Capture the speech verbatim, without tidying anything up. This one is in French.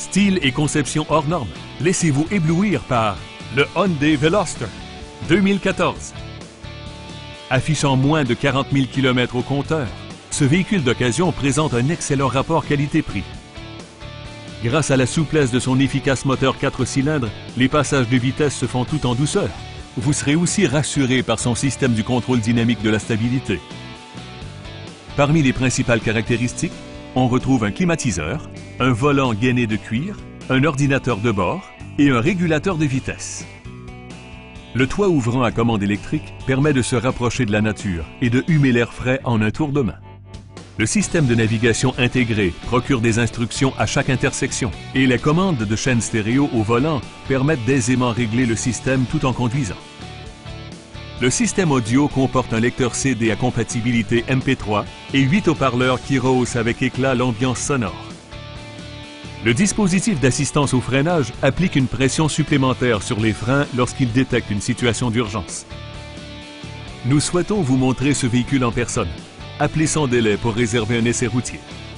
Style et conception hors normes. Laissez-vous éblouir par le Hyundai Veloster deux mille quatorze. Affichant moins de quarante mille kilomètres au compteur, ce véhicule d'occasion présente un excellent rapport qualité-prix. Grâce à la souplesse de son efficace moteur quatre cylindres, les passages de vitesse se font tout en douceur. Vous serez aussi rassuré par son système du contrôle dynamique de la stabilité. Parmi les principales caractéristiques, on retrouve un climatiseur, un volant gainé de cuir, un ordinateur de bord et un régulateur de vitesse. Le toit ouvrant à commande électrique permet de se rapprocher de la nature et de humer l'air frais en un tour de main. Le système de navigation intégré procure des instructions à chaque intersection et les commandes de chaîne stéréo au volant permettent d'aisément régler le système tout en conduisant. Le système audio comporte un lecteur C D à compatibilité M P trois et huit haut-parleurs qui rehaussent avec éclat l'ambiance sonore. Le dispositif d'assistance au freinage applique une pression supplémentaire sur les freins lorsqu'il détecte une situation d'urgence. Nous souhaitons vous montrer ce véhicule en personne. Appelez sans délai pour réserver un essai routier.